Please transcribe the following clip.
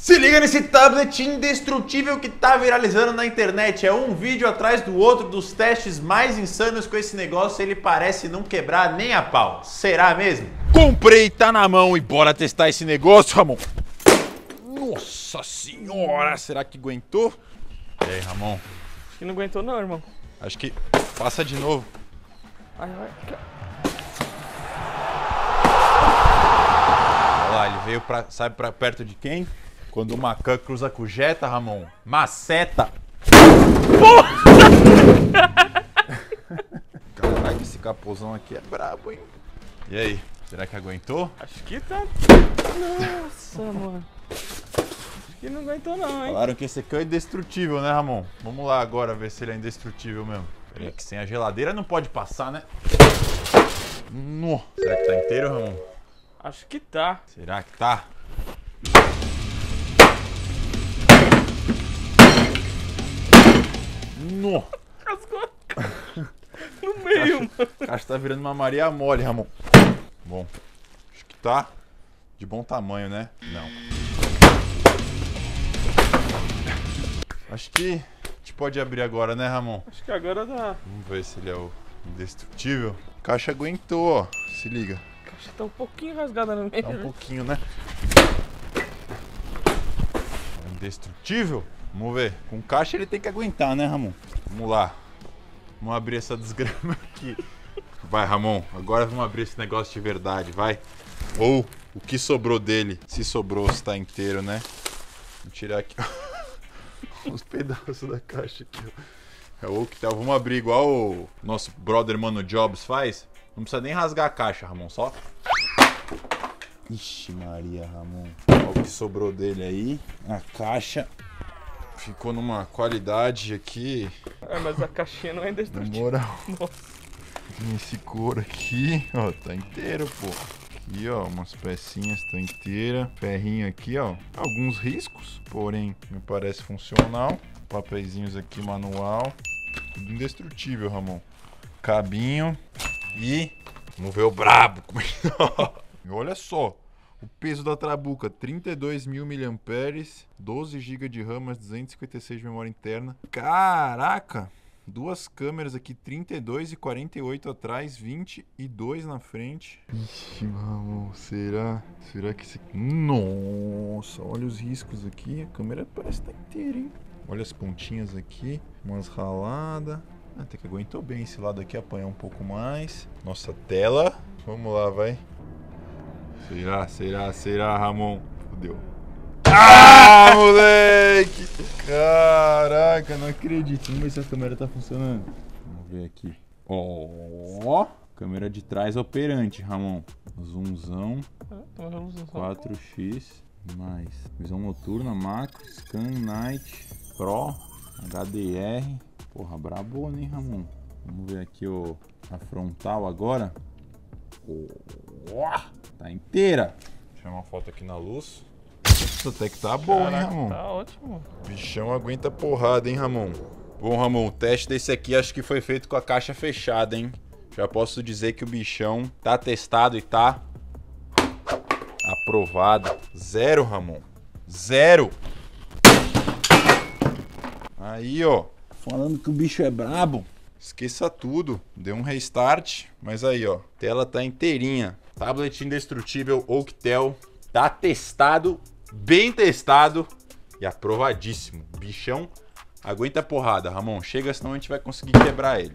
Se liga nesse tablet indestrutível que tá viralizando na internet. É um vídeo atrás do outro dos testes mais insanos com esse negócio. Ele parece não quebrar nem a pau. Será mesmo? Comprei, tá na mão e bora testar esse negócio, Ramon. Nossa senhora, será que aguentou? E aí, Ramon? Acho que não aguentou não, irmão. Acho que passa de novo. Vai. Olha lá, ele veio sabe pra perto de quem? Quando o Macan cruza com o Jetta, Ramon. Maceta! Caralho, esse capôzão aqui é brabo, hein? E aí, será que aguentou? Acho que tá... Nossa, mano. Acho que não aguentou não, hein? Falaram que esse aqui é indestrutível, né, Ramon? Vamos lá agora ver se ele é indestrutível mesmo. Peraí, que sem a geladeira não pode passar, né? Será que tá inteiro, Ramon? Acho que tá. Será que tá? Rasgou no meio, mano. A caixa tá virando uma Maria mole, Ramon. Bom, acho que tá de bom tamanho, né? Não. Acho que a gente pode abrir agora, né, Ramon? Acho que agora dá. Vamos ver se ele é o indestrutível. A caixa aguentou, ó. Se liga. A caixa tá um pouquinho rasgada no meio. Tá um pouquinho, né? É indestrutível? Vamos ver. Com caixa ele tem que aguentar, né, Ramon? Vamos lá. Vamos abrir essa desgrama aqui. Vai, Ramon. Agora vamos abrir esse negócio de verdade, vai. Ou o que sobrou dele. Se sobrou, se tá inteiro, né? Vou tirar aqui os pedaços da caixa aqui, ó. É o que tá. Vamos abrir igual o nosso brother Mano Jobs faz. Não precisa nem rasgar a caixa, Ramon. Só... Ixi Maria, Ramon. Olha o que sobrou dele aí. A caixa ficou numa qualidade aqui. É, mas a caixinha não é Na indestrutível. moral. Nossa. Esse couro aqui, ó, tá inteiro, pô. Aqui, ó, umas pecinhas tá inteira. Ferrinho aqui, ó. Alguns riscos, porém, me parece funcional. Papeizinhos aqui, manual. Tudo indestrutível, Ramon. Cabinho. E vamos ver o brabo. E olha só. O peso da Trabuca, 32.000 mAh, 12 GB de RAM, mas 256 de memória interna. Caraca! Duas câmeras aqui, 32 e 48 atrás, 22 na frente. Ixi, Ramon, será? Será que esse... Nossa, olha os riscos aqui. A câmera parece estar inteira, hein? Olha as pontinhas aqui, umas raladas. Até que aguentou bem esse lado aqui, apanhar um pouco mais. Nossa tela. Vamos lá, vai. Será, Ramon? Fudeu. Ah, moleque! Caraca, não acredito. Vamos ver se a câmera tá funcionando. Vamos ver aqui. Ó, câmera de trás operante, Ramon. Zoomzão. 4x. Mais. Visão noturna, macro, scan, night, pro, HDR. Porra, brabona, hein, Ramon? Vamos ver aqui a frontal agora. Tá inteira. Deixa eu tirar uma foto aqui na luz. Isso até que tá bom, hein, Ramon? Tá ótimo. Bichão aguenta porrada, hein, Ramon? Bom, Ramon, o teste desse aqui acho que foi feito com a caixa fechada, hein? Já posso dizer que o bichão tá testado e tá aprovado. 0, Ramon. 0. Aí, ó. Falando que o bicho é brabo. Esqueça tudo. Deu um restart. Mas aí, ó. Tela tá inteirinha. Tablet indestrutível Oukitel. Tá testado. Bem testado. E aprovadíssimo. Bichão aguenta porrada, Ramon. Chega, senão a gente vai conseguir quebrar ele.